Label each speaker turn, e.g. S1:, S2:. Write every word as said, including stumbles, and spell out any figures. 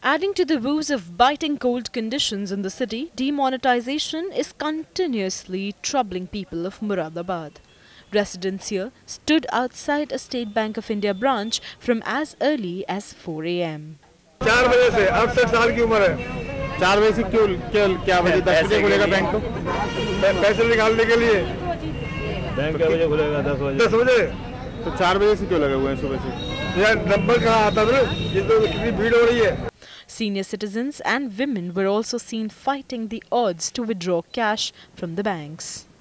S1: Adding to the woes of biting cold conditions in the city, demonetisation is continuously troubling people of Moradabad. Residents here stood outside a State Bank of India branch from as early as four A M
S2: चार बजे से अड़सठ साल की उम्र है। चार बजे से क्यों क्या क्या वजह? दस बजे खुलेगा बैंक तो पैसे निकालने के लिए। बैंक क्या बजे खुलेगा? दस बजे। दस बजे तो चार बजे से क्यों लगे हुए हैं सुबह से? यार नंबर कहाँ आता है? ये तो कितनी भीड़ हो रही है।
S1: Senior citizens and women were also seen fighting the odds to withdraw cash from the banks.